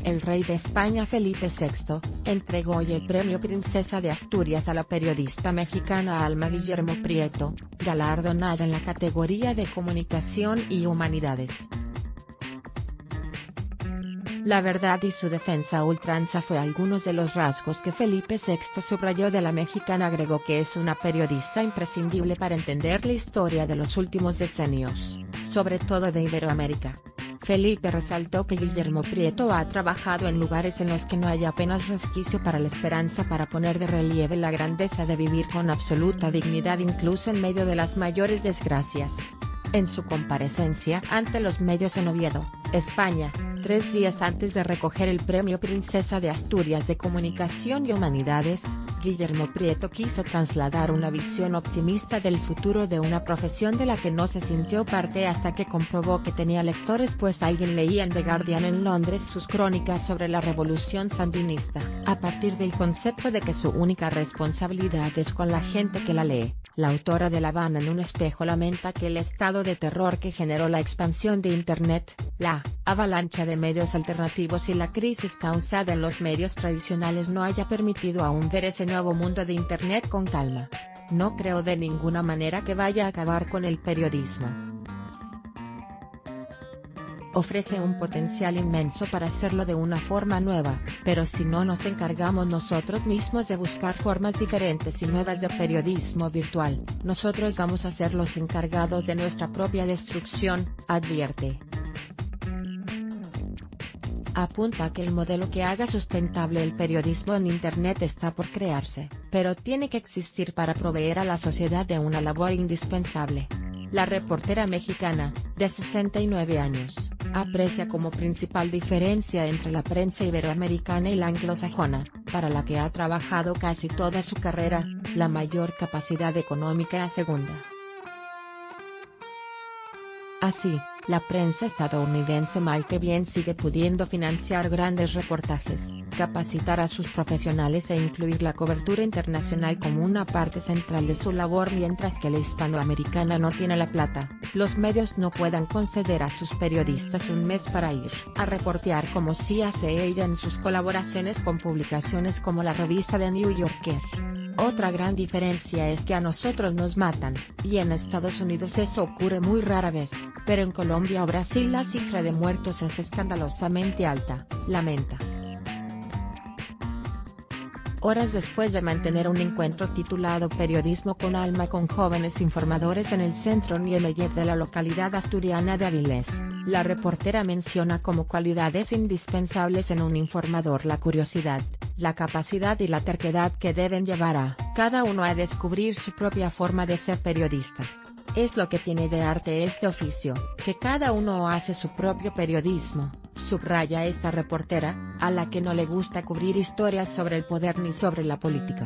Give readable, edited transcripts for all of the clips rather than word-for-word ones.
El rey de España Felipe VI, entregó hoy el premio Princesa de Asturias a la periodista mexicana Alma Guillermo Prieto, galardonada en la categoría de Comunicación y Humanidades. La verdad y su defensa a ultranza fue algunos de los rasgos que Felipe VI subrayó de la mexicana. Agregó que es una periodista imprescindible para entender la historia de los últimos decenios, sobre todo de Iberoamérica. Felipe resaltó que Guillermo Prieto ha trabajado en lugares en los que no hay apenas resquicio para la esperanza, para poner de relieve la grandeza de vivir con absoluta dignidad incluso en medio de las mayores desgracias. En su comparecencia ante los medios en Oviedo, España, 3 días antes de recoger el premio Princesa de Asturias de Comunicación y Humanidades, Guillermo Prieto quiso trasladar una visión optimista del futuro de una profesión de la que no se sintió parte hasta que comprobó que tenía lectores, pues alguien leía en The Guardian en Londres sus crónicas sobre la revolución sandinista, a partir del concepto de que su única responsabilidad es con la gente que la lee. La autora de La Habana en un espejo lamenta que el estado de terror que generó la expansión de Internet, la avalancha de medios alternativos y la crisis causada en los medios tradicionales no haya permitido aún ver ese nuevo mundo de Internet con calma. No creo de ninguna manera que vaya a acabar con el periodismo. Ofrece un potencial inmenso para hacerlo de una forma nueva, pero si no nos encargamos nosotros mismos de buscar formas diferentes y nuevas de periodismo virtual, nosotros vamos a ser los encargados de nuestra propia destrucción, advierte. Apunta que el modelo que haga sustentable el periodismo en Internet está por crearse, pero tiene que existir para proveer a la sociedad de una labor indispensable. La reportera mexicana, de 69 años, aprecia como principal diferencia entre la prensa iberoamericana y la anglosajona, para la que ha trabajado casi toda su carrera, la mayor capacidad económica en la segunda. Así, la prensa estadounidense mal que bien sigue pudiendo financiar grandes reportajes, capacitar a sus profesionales e incluir la cobertura internacional como una parte central de su labor, mientras que la hispanoamericana no tiene la plata. Los medios no puedan conceder a sus periodistas un mes para ir a reportear como sí hace ella en sus colaboraciones con publicaciones como la revista The New Yorker. Otra gran diferencia es que a nosotros nos matan, y en Estados Unidos eso ocurre muy rara vez, pero en Colombia o Brasil la cifra de muertos es escandalosamente alta, lamenta. Horas después de mantener un encuentro titulado Periodismo con Alma con jóvenes informadores en el Centro Niemeyer de la localidad asturiana de Avilés, la reportera menciona como cualidades indispensables en un informador la curiosidad, la capacidad y la terquedad que deben llevar a cada uno a descubrir su propia forma de ser periodista. Es lo que tiene de arte este oficio, que cada uno hace su propio periodismo, subraya esta reportera, a la que no le gusta cubrir historias sobre el poder ni sobre la política.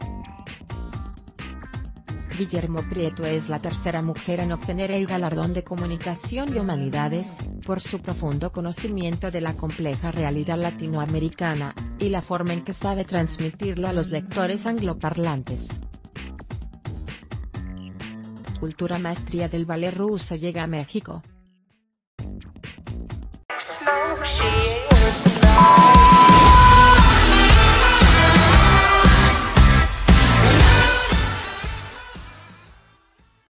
Guillermo Prieto es la tercera mujer en obtener el galardón de Comunicación y Humanidades, por su profundo conocimiento de la compleja realidad latinoamericana, y la forma en que sabe transmitirlo a los lectores angloparlantes. Cultura Maestría del ballet ruso llega a México.